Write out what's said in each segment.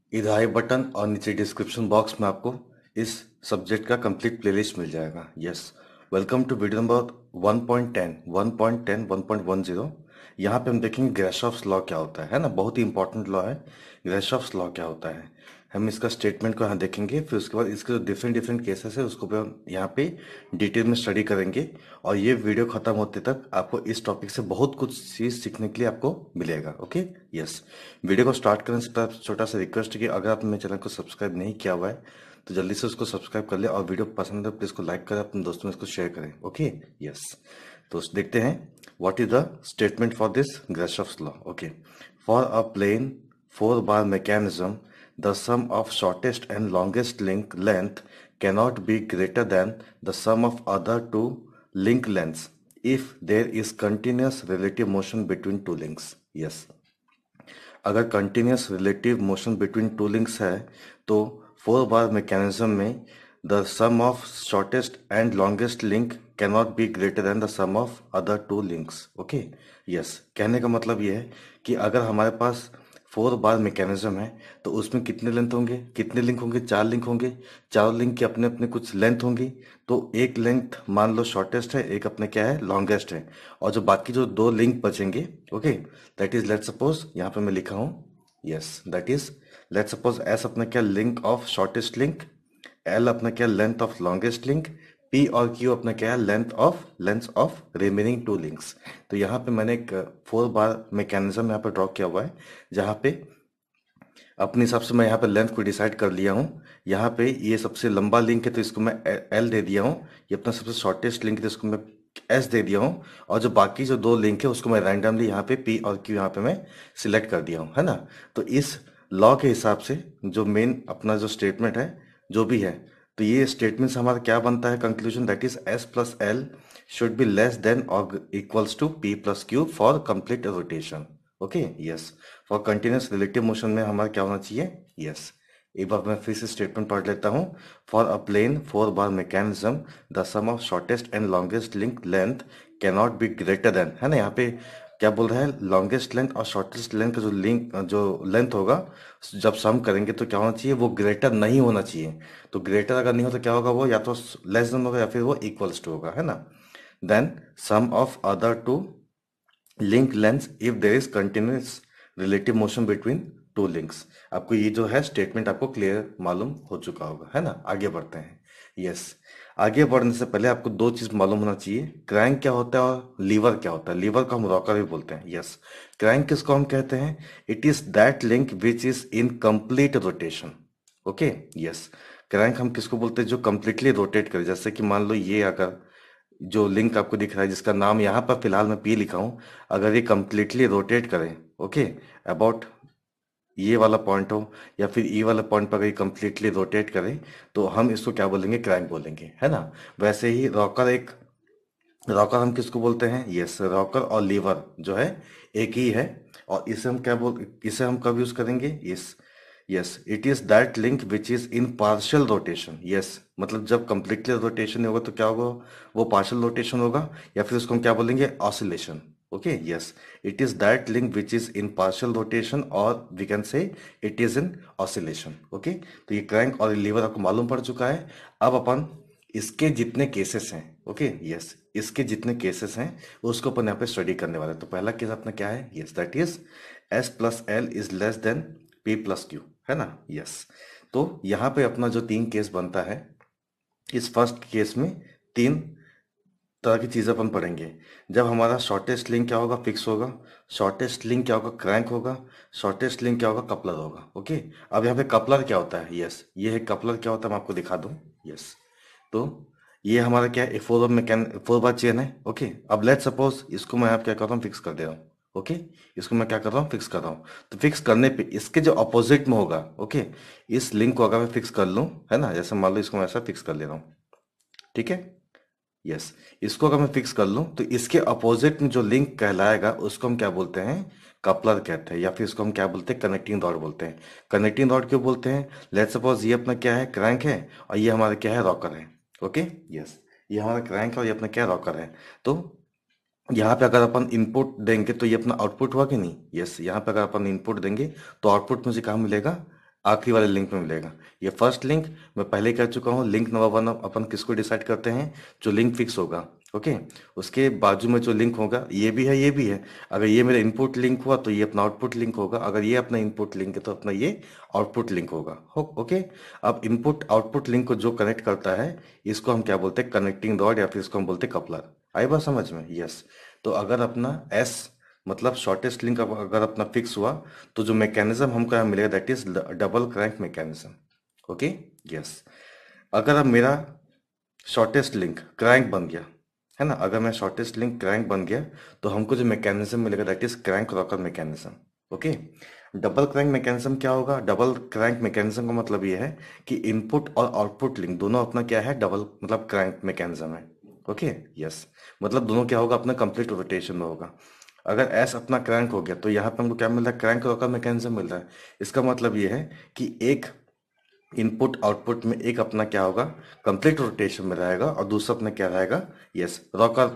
इधर आई बटन और नीचे डिस्क्रिप्शन बॉक्स में आपको इस सब्जेक्ट का कंप्लीट प्लेलिस्ट मिल जाएगा। Yes, welcome to video number 1.10 1.10 1.10। यहाँ पे हम देखेंगे ग्राशॉफ्स लॉ क्या होता है ना, बहुत ही इंपॉर्टेंट लॉ है। ग्राशॉफ्स लॉ क्या होता है, हम इसका स्टेटमेंट को यहाँ देखेंगे, फिर उसके बाद इसके जो डिफरेंट डिफरेंट केसेस है उसको भी हम यहाँ पे डिटेल में स्टडी करेंगे। और ये वीडियो खत्म होते तक आपको इस टॉपिक से बहुत कुछ चीज सीखने के लिए आपको मिलेगा। Okay, yes. वीडियो को स्टार्ट करने से पहले छोटा सा रिक्वेस्ट है कि अगर आपने मेरे चैनल को सब्सक्राइब नहीं किया हुआ है तो जल्दी से उसको सब्सक्राइब कर ले, और वीडियो पसंद है प्लीज को लाइक करें, अपने दोस्तों में इसको शेयर करें। Okay, yes. तो देखते हैं what is the statement for this Grashof's law. Okay, for a plane 4 bar mechanism, the sum of shortest and longest link length cannot be greater than the sum of other two link lengths if there is continuous relative motion between two links. Yes. अगर continuous relative motion between two links है तो 4 bar mechanism में the sum of shortest and longest link can not be greater than the sum of other two links. Okay, yes. कहने का मतलब ये है कि अगर हमारे पास 4 बार मैकेनिज्म है तो उसमें कितने लेंथ होंगे, कितने लिंक होंगे, 4 लिंक होंगे। चारों लिंक की अपने अपने कुछ लेंथ होंगी। तो एक लेंथ मान लो शॉर्टेस्ट है, एक अपने क्या है लॉन्गेस्ट है, और जो बाकी जो 2 लिंक बचेंगे, okay, that is let suppose यहाँ पे मैं लिखा हूँ, yes, that is let suppose S अपना क्या link of shortest link, L अपना क्या length of longest link, P और क्यू अपना क्या है length of remaining two links. तो यहाँ पे मैंने एक 4 बार मैकेनिज्म यहाँ पे ड्रॉ किया हुआ है, जहाँ पे अपने हिसाब से मैं यहाँ पे लेंथ को डिसाइड कर लिया हूँ। यहाँ पे ये सबसे लंबा लिंक है तो इसको मैं एल दे दिया हूँ, ये अपना सबसे शॉर्टेस्ट लिंक है तो इसको मैं एस दे दिया हूँ, और जो बाकी जो 2 लिंक है उसको मैं रैंडमली यहाँ पे पी और क्यू यहाँ पे मैं सिलेक्ट कर दिया हूँ, है ना। तो इस लॉ के हिसाब से जो मेन अपना जो स्टेटमेंट है जो भी है, तो ये स्टेटमेंट से हमारा क्या बनता है conclusion, that is S plus L should be less than और equals to P plus Q for complete rotation. Okay, yes. For continuous relative motion में हमारा क्या होना चाहिए, यस। एक बार मैं फिर से स्टेटमेंट पढ़ लेता हूँ। For a plane 4 bar mechanism the sum of shortest and longest link length can not be greater than, है ना, यहाँ पे क्या बोल रहा है, लॉन्गेस्ट लेंथ और शॉर्टेस्ट लेंथ का जो लेंथ होगा, जब सम करेंगे तो क्या होना चाहिए, वो ग्रेटर नहीं होना चाहिए। तो ग्रेटर अगर नहीं हो तो क्या होगा, वो या तो लेस देन होगा या फिर वो इक्वल्स टू होगा, है ना। Then sum of other two link length if there is continuous relative motion between two links. आपको ये जो है स्टेटमेंट आपको क्लियर मालूम हो चुका होगा, है ना। आगे बढ़ते हैं। यस, आगे बढ़ने से पहले आपको 2 चीज मालूम होना चाहिए, क्रैंक क्या होता है और लीवर क्या होता है। लीवर को हम रॉकर भी बोलते हैं। यस, क्रैंक किसको हम कहते हैं, it is that link which is in complete rotation. Okay, yes. Crank हम किसको बोलते हैं, जो कंप्लीटली रोटेट करे। जैसे कि मान लो ये अगर जो लिंक आपको दिख रहा है जिसका नाम यहाँ पर फिलहाल मैं पी लिखा हूँ, अगर ये कंप्लीटली रोटेट करें, ओके, अबाउट ये वाला पॉइंट हो या फिर ई वाला पॉइंट पर अगर ये कंप्लीटली रोटेट करें तो हम इसको क्या बोलेंगे, क्रैंक बोलेंगे, है ना। वैसे ही रॉकर हम किसको बोलते हैं, यस, रॉकर और लीवर जो है एक ही है। और इसे हम कब यूज करेंगे, yes, yes, it is that link which is in partial rotation. Yes, मतलब जब कंप्लीटली रोटेशन होगा तो क्या होगा, वो पार्शियल रोटेशन होगा, या फिर उसको हम क्या बोलेंगे, oscillation. Okay, yes, it is that link which is in partial rotation, और we can say it is in oscillation. Okay, तो ये क्रैंक और लीवर आपको मालूम पड़ चुका है। अब अपन इसके जितने केसेस हैं, ओके, यस, इसके जितने केसेस हैं उसको अपन यहाँ पे स्टडी करने वाले हैं। तो पहला केस अपना क्या है, yes, that is S plus L is less than P plus Q, है ना। यस, तो यहाँ पे अपना जो 3 केस बनता है, इस फर्स्ट केस में 3 तरह की चीजें अपन पढ़ेंगे। जब हमारा शॉर्टेस्ट लिंक क्या होगा, फिक्स होगा। शॉर्टेस्ट लिंक क्या होगा, क्रैंक होगा। शॉर्टेस्ट लिंक क्या होगा, कपलर होगा। ओके, अब यहाँ पे कपलर क्या होता है, यस, ये है कपलर क्या होता है, मैं आपको दिखा दूं। यस, तो ये हमारा क्या है, 4 बार चेन है। ओके, अब लेट सपोज इसको मैं आप क्या कर रहा हूँ, फिक्स कर दे रहा हूँ। ओके, इसको मैं क्या कर रहा हूँ, फिक्स कर रहा हूँ। तो फिक्स करने पे इसके जो अपोजिट में होगा, ओके, इस लिंक को अगर मैं फिक्स कर लूँ, है ना, जैसे मान लो इसको मैं ऐसा फिक्स कर ले रहा हूँ, ठीक है। यस, इसको अगर मैं फिक्स कर लूँ तो इसके अपोजिट में जो लिंक कहलाएगा उसको हम क्या बोलते हैं, कपलर कहते हैं, या फिर इसको हम क्या बोलते हैं, कनेक्टिंग रॉड बोलते हैं। कनेक्टिंग रॉड क्यों बोलते हैं, लेट्स सपोज ये अपना क्या है, क्रैंक है, और ये हमारा क्या है, रॉकर है। ओके, यस, ये हमारा क्रैंक है और ये अपना क्या है, रॉकर है। तो यहाँ पे अगर अपन इनपुट देंगे तो ये अपना आउटपुट हुआ कि नहीं, यस, यहाँ पे अगर अपन इनपुट देंगे तो आउटपुट मुझे कहाँ मिलेगा, आखिरी वाले लिंक में मिलेगा। ये फर्स्ट लिंक मैं पहले कह चुका हूँ, लिंक नंबर वन अपन किसको डिसाइड करते हैं, जो लिंक फिक्स होगा। ओके, उसके बाजू में जो लिंक होगा ये भी है ये भी है। अगर ये मेरा इनपुट लिंक हुआ तो ये अपना आउटपुट लिंक होगा, अगर ये अपना इनपुट लिंक है तो अपना ये आउटपुट लिंक होगा। ओके, अब इनपुट आउटपुट लिंक को जो कनेक्ट करता है इसको हम क्या बोलते हैं, कनेक्टिंग रॉड, या फिर इसको हम बोलते हैं कपलर। आई बात समझ में? यस। तो अगर अपना एस मतलब शॉर्टेस्ट लिंक अगर अपना फिक्स हुआ तो जो मैकेनिज्म हमको यहाँ मिलेगा that is double crank mechanism. Okay, yes. अगर अब मेरा शॉर्टेस्ट लिंक क्रैंक बन गया है ना, अगर मैं शॉर्टेस्ट लिंक क्रैंक बन गया तो हमको जो मैकेनिज्म मिलेगा that is crank rocker mechanism. Okay, double crank mechanism क्या होगा? डबल क्रैंक मैकेनिज्म का मतलब ये है कि इनपुट और आउटपुट लिंक दोनों अपना क्या है, डबल मतलब क्रैंक मैकेनिज्म है। Okay, yes. मतलब दोनों क्या होगा, अपना कंप्लीट रोटेशन में होगा। अगर एस अपना क्रैंक हो गया तो यहाँ पे हमको क्या मिल रहा है, क्रैंक रॉकर मैकेनिज्म मिल रहा है। इसका मतलब ये है कि एक इनपुट आउटपुट में एक अपना क्या होगा, कंप्लीट रोटेशन में रहेगा, और दूसरा अपना क्या रहेगा, yes rocker,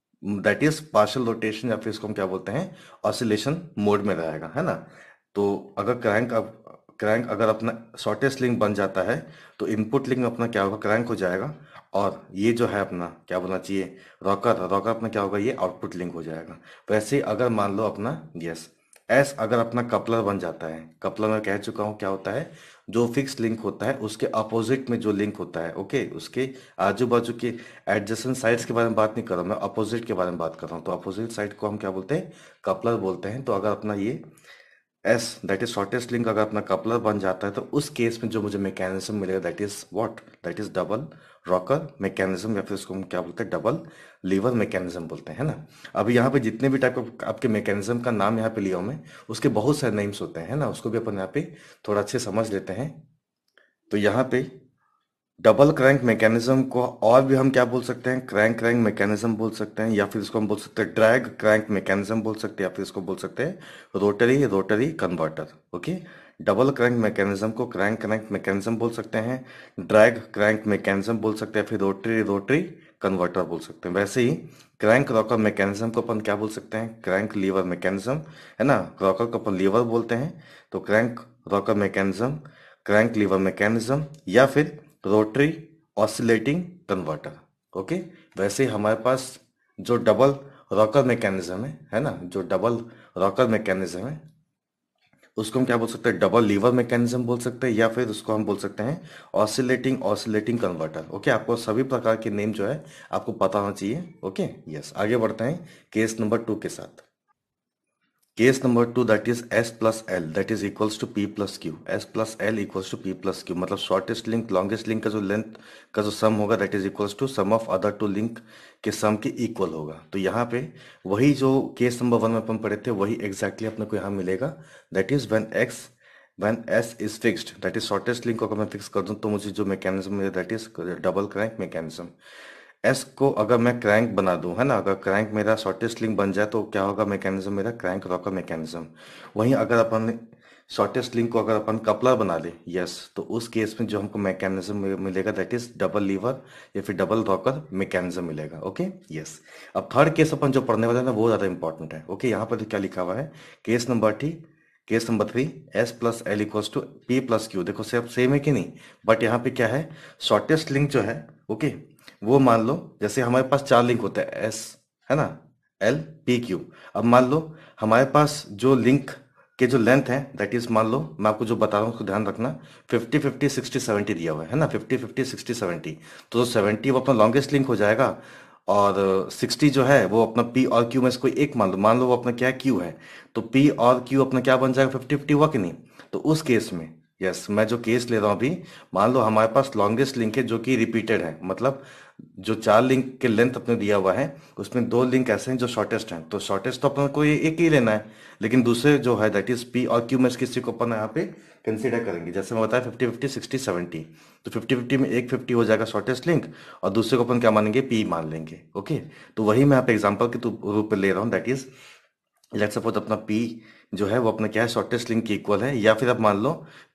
that is partial rotation, या फिर इसको हम क्या बोलते हैं, ऑसिलेशन मोड में रहेगा, है ना। तो अगर क्रैंक अगर अपना शॉर्टेस्ट लिंक बन जाता है तो इनपुट लिंक अपना क्या होगा, क्रैंक हो जाएगा, और ये जो है अपना क्या बोलना चाहिए, रॉकर, रॉकर अपना क्या होगा, ये आउटपुट लिंक हो जाएगा। वैसे ही अगर मान लो अपना यस एस अगर अपना कपलर बन जाता है, कपलर में कह चुका हूँ क्या होता है, जो फिक्स लिंक होता है उसके अपोजिट में जो लिंक होता है, ओके, उसके आजू बाजू के एडजेसेंट साइड्स के बारे में बात नहीं कर रहा हूँ मैं, अपोजिट के बारे में बात कर रहा हूँ। तो अपोजिट साइड को हम क्या बोलते हैं, कपलर बोलते हैं। तो अगर अपना ये S that is shortest link अगर अपना कपलर बन जाता है तो उस केस में जो मुझे मैकेनिज्म मिलेगा that is what, that is double rocker mechanism, या फिर उसको हम क्या बोलते हैं, डबल लीवर मैकेनिज्म बोलते हैं, है ना। अभी यहाँ पे जितने भी टाइप का आपके मैकेनिज्म का नाम यहाँ पे लिया हूं मैं, उसके बहुत सारे नेम्स होते हैं, है ना, उसको भी अपन यहाँ पे थोड़ा अच्छे समझ लेते हैं। तो यहाँ पे डबल क्रैंक मैकेनिज्म को और भी हम क्या बोल सकते हैं, क्रैंक क्रैंक मैकेनिज्म बोल सकते हैं, या फिर इसको हम बोल सकते हैं ड्रैग क्रैंक मैकेनिज्म बोल सकते हैं, या फिर इसको बोल सकते हैं rotary rotary converter. Okay, double crank mechanism को क्रैंक क्रैंक मैकेनिज्म बोल सकते हैं, ड्रैग क्रैंक मैकेनिज्म बोल सकते हैं, फिर रोटरी रोटरी कन्वर्टर बोल सकते हैं। वैसे ही क्रैंक रॉकर मैकेनिज्म को अपन क्या बोल सकते हैं, क्रैंक लीवर मैकेनिज्म, है ना, रॉकर को अपन लीवर बोलते हैं। तो crank rocker mechanism, crank lever mechanism, या फिर रोटरी ऑसिलेटिंग कन्वर्टर। ओके, वैसे हमारे पास जो डबल रॉकर मैकेनिज्म है ना, जो डबल रॉकर मैकेनिज्म है उसको हम क्या बोल सकते हैं, डबल लीवर मैकेनिज्म बोल सकते हैं, या फिर उसको हम बोल सकते हैं ऑसिलेटिंग ऑसिलेटिंग कन्वर्टर। ओके, आपको सभी प्रकार के नेम जो है आपको पता होना चाहिए। Okay, yes. आगे बढ़ते हैं केस नंबर 2 के साथ। Case number 2 that is S plus L that is equals to P plus Q. S plus L equals to P plus Q, मतलब शॉर्टेस्ट लिंक लॉन्गेस्ट लिंक का जो लेंथ का जो सम होगा that is equals to sum of other two link के sum के equal होगा। तो यहाँ पे वही जो केस नंबर 1 में अपन पढ़े थे वही एग्जैक्टली अपने को यहाँ मिलेगा। That is when S is fixed, that is shortest link को अगर मैं फिक्स कर दूं तो मुझे जो मैकेनिज्म मिले that is double crank mechanism. S को अगर मैं क्रैंक बना दूं, है ना, अगर क्रैंक मेरा शॉर्टेस्ट लिंक बन जाए तो क्या होगा मैकेनिज्म मेरा, क्रैंक रॉकर मैकेनिज्म। वहीं अगर अपन शॉर्टेस्ट लिंक को अगर अपन कपलर बना ले, यस, तो उस केस में जो हमको मैकेनिज्म मिलेगा दैट इज डबल लीवर या फिर डबल रॉकर मैकेनिज्म मिलेगा। ओके, यस। अब थर्ड केस अपन जो पढ़ने वाले हैं ना वो ज्यादा इंपॉर्टेंट है। ओके, यहाँ पर क्या लिखा हुआ है, case number 3 S plus L equals to P plus Q. देखो सब सेम है कि नहीं, बट यहाँ पे क्या है, शॉर्टेस्ट लिंक जो है, ओके, वो मान लो जैसे हमारे पास 4 लिंक होते हैं एस, है ना, एल पी क्यू। अब मान लो हमारे पास जो लिंक के जो लेंथ है दैट इज, मान लो मैं आपको जो बता रहा हूँ उसको ध्यान रखना, 50 50 60 70 दिया हुआ है ना, 50 50 60 70। तो 70 वो अपना लॉन्गेस्ट लिंक हो जाएगा, और 60 जो है वो अपना पी और क्यू में से कोई एक मान लो वो अपना क्या है, क्यू है। तो पी और क्यू अपना क्या बन जाएगा, 50 50 हुआ कि नहीं। तो उस केस में यस, मैं जो केस ले रहा हूँ अभी, मान लो हमारे पास लॉन्गेस्ट लिंक है जो कि रिपीटेड है, मतलब जो 4 लिंक के लेंथ अपने दिया हुआ है उसमें 2 लिंक ऐसे हैं जो शॉर्टेस्ट हैं, तो शॉर्टेस्ट तो अपने को ये एक ही लेना है, लेकिन दूसरे जो है दैट इज पी और क्यू में से किसी को अपन यहाँ पे कंसीडर करेंगे। जैसे मैं बताया 50 50 60 70, तो 50 50 में एक 50 हो जाएगा शॉर्टेस्ट लिंक, और दूसरे को अपन क्या मानेंगे, पी मान लेंगे। ओके, तो वही मैं यहाँ पे एग्जाम्पल के रूप में ले रहा हूँ, दैट इज लेट्स सपोज अपना P जो है वो अपना क्या है, शॉर्टेस्ट लिंक की इक्वल है, या फिर अब मान लो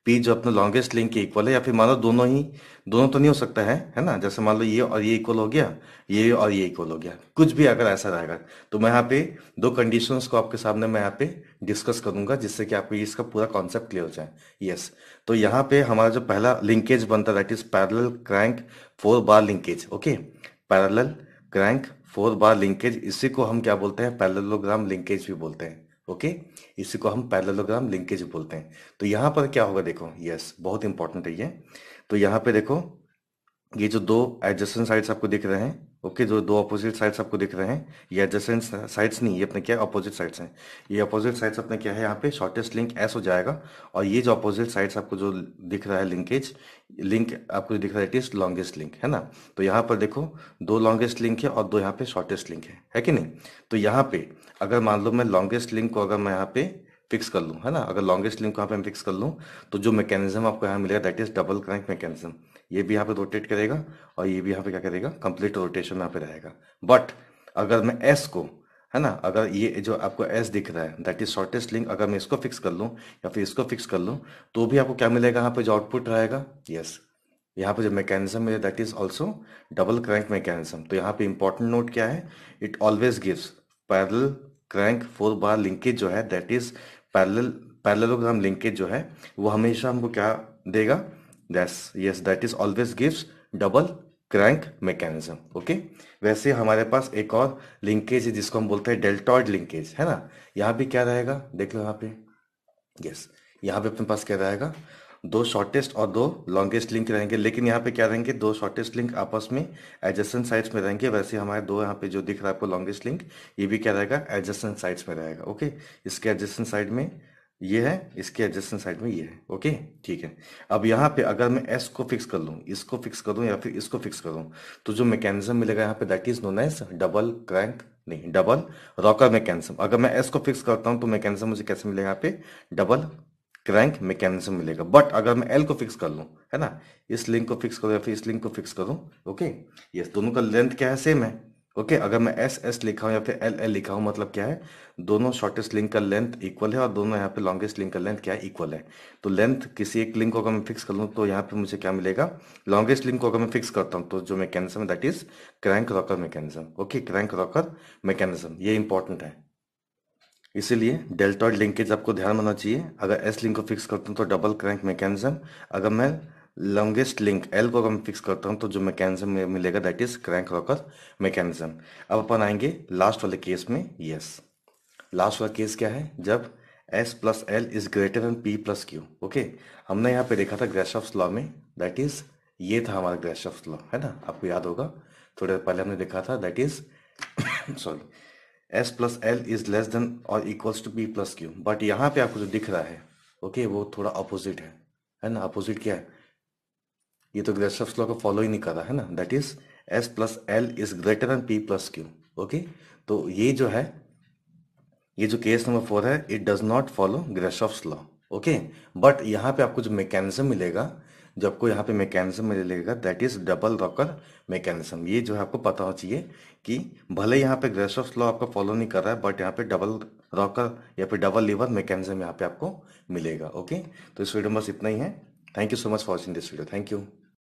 पी जो अपने लॉन्गेस्ट लिंक के इक्वल है, या फिर मान लो दोनों तो नहीं हो सकता है ना, जैसे मान लो ये और ये इक्वल हो गया, ये और ये इक्वल हो गया, कुछ भी अगर ऐसा रहेगा तो मैं यहाँ पे दो कंडीशंस को आपके सामने मैं यहाँ पे डिस्कस करूंगा, जिससे कि आपको इसका पूरा कॉन्सेप्ट क्लियर हो जाए। यस, तो यहाँ पे हमारा जो पहला लिंकेज बनता है that is parallel crank 4 bar linkage. Okay, parallel crank 4 bar linkage, इसी को हम क्या बोलते हैं, पैरेललोग्राम लिंकेज भी बोलते हैं। ओके, इसी को हम पैरेललोग्राम लिंकेज बोलते हैं। तो यहाँ पर क्या होगा देखो, यस बहुत इंपॉर्टेंट है ये। तो यहाँ पे देखो, ये जो दो एडजेसेंट साइड्स आपको दिख रहे हैं, ओके, जो दो अपोजिट साइड्स आपको दिख रहे हैं, ये एडजेसेंट साइड्स नहीं, ये अपने क्या अपोजिट साइड्स हैं। ये अपोजिट साइड्स अपने क्या है, यहाँ पे शॉर्टेस्ट लिंक एस हो जाएगा, और ये जो अपोजिट साइड्स आपको जो दिख रहा है लिंकेज लिंक आपको जो दिख रहा है इट इज लॉन्गेस्ट लिंक, है ना। तो यहाँ पर देखो, दो लॉन्गेस्ट लिंक है और दो यहाँ पे शॉर्टेस्ट लिंक है कि नहीं। तो यहाँ पे अगर मान लो मैं लॉन्गेस्ट लिंक को अगर मैं यहाँ पे फिक्स कर लूँ, है ना, अगर लॉन्गेस्ट लिंक को यहाँ पे मैं फिक्स कर लूँ, तो जो मैकेनिज्म आपको यहाँ मिलेगा that is double crank mechanism. ये भी यहाँ पे रोटेट करेगा और ये भी यहाँ पे क्या करेगा, कंप्लीट रोटेशन यहाँ पे रहेगा। बट अगर मैं एस को, है ना, अगर ये जो आपको एस दिख रहा है दैट इज शॉर्टेस्ट लिंक, अगर मैं इसको फिक्स कर लूँ या फिर इसको फिक्स कर लूँ, तो भी आपको क्या मिलेगा, यहाँ पे जो आउटपुट रहेगा, यस, यहाँ पे जो मैकेनिज्म है that is also double crank mechanism. तो यहाँ पे इंपॉर्टेंट नोट क्या है, it always gives parallel crank 4 bar linkage जो है दैट इज पैरेललोग्राम लिंकेज जो है वो हमेशा हमको क्या देगा, that is always gives double crank mechanism. Okay, वैसे हमारे पास एक और लिंकेज है जिसको हम बोलते हैं डेल्टॉइड लिंकेज, है ना। यहाँ भी क्या रहेगा देख लो, यहाँ पे यस, यहाँ पे अपने पास क्या रहेगा, दो शॉर्टेस्ट और दो लॉन्गेस्ट लिंक रहेंगे, लेकिन यहाँ पे क्या रहेंगे, दो शॉर्टेस्ट लिंक आपस में एडजेसेंट साइड्स में रहेंगे। वैसे हमारे दो यहाँ पे जो दिख रहा है आपको लॉन्गेस्ट लिंक, ये भी क्या रहेगा, एडजेसेंट साइड्स में रहेगा। ओके, इसके एडजेसेंट साइड में ये है, इसके एडजेसेंट साइड में ये है। ओके, ठीक है। अब यहाँ पे अगर मैं एस को फिक्स कर लूँ, इसको फिक्स कर दूँ या फिर इसको फिक्स करूँ, तो जो मैकेनिज्म मिलेगा यहाँ पे that is known as double crank, नहीं, डबल रॉकर मैकेनिज्म। अगर मैं एस को फिक्स करता हूँ तो मैकेनिज्म मुझे कैसे मिलेगा, यहाँ पे डबल क्रैंक मैकेनिज्म मिलेगा। बट अगर मैं एल को फिक्स कर लूँ, है ना, इस लिंक को फिक्स करूँ या फिर इस लिंक को फिक्स करूँ, ओके, यस, दोनों का लेंथ क्या है, सेम है। ओके, अगर मैं एस एस लिखा हूँ या फिर एल एल लिखा हूँ, मतलब क्या है, दोनों शॉर्टेस्ट लिंक का लेंथ इक्वल है और दोनों यहाँ पे लॉन्गेस्ट लिंक का लेंथ क्या है, इक्वल है। तो लेंथ किसी एक लिंक को अगर मैं फिक्स कर लूँ तो यहाँ पे मुझे क्या मिलेगा, लॉन्गेस्ट लिंक को अगर मैं फिक्स करता हूँ तो जो मैकेनिज्म है that is crank rocker mechanism. Okay, crank rocker mechanism, ये इंपॉर्टेंट है, इसीलिए डेल्टॉइड लिंकेज आपको ध्यान होना चाहिए। अगर एस लिंक को फिक्स करता हूँ तो डबल क्रैंक मैकेनिज्म, अगर मैं लॉन्गेस्ट लिंक एल को अगर मैं फिक्स करता हूँ तो जो मैकेनिज्म मिलेगा that is crank rocker mechanism. अब अपन आएंगे लास्ट वाले केस में। यस, लास्ट वाला केस क्या है, जब S plus L is greater than P plus Q. Okay, हमने यहाँ पे देखा था ग्राशॉफ्स लॉ में, दैट इज ये था हमारा ग्राशॉफ्स लॉ, है ना, आपको याद होगा, थोड़े पहले हमने देखा था, that is sorry, S plus L is less than और equals to P plus Q. But यहाँ पे आपको जो दिख रहा है, ओके, वो थोड़ा अपोजिट है ना। अपोजिट क्या है, ये तो ग्राशॉफ्स लॉ को फॉलो ही नहीं कर रहा है ना, that is S plus L is greater than P plus Q. Okay, तो ये जो है, ये जो केस नंबर 4 है, it does not follow Grashof's law. Okay, but यहाँ पे आपको जो मैकेनिज्म मिलेगा, जो आपको यहाँ पे मैकेनिज्म मिलेगा that is double rocker mechanism. ये जो है आपको पता होना चाहिए कि भले यहाँ पे ग्राशॉफ्स लॉ आपका फॉलो नहीं कर रहा है, बट यहाँ पे डबल रॉकर या फिर डबल लीवर मैकेनिज्म यहाँ पे आपको मिलेगा। ओके, तो इस वीडियो में बस इतना ही है। Thank you so much for watching this video, thank you.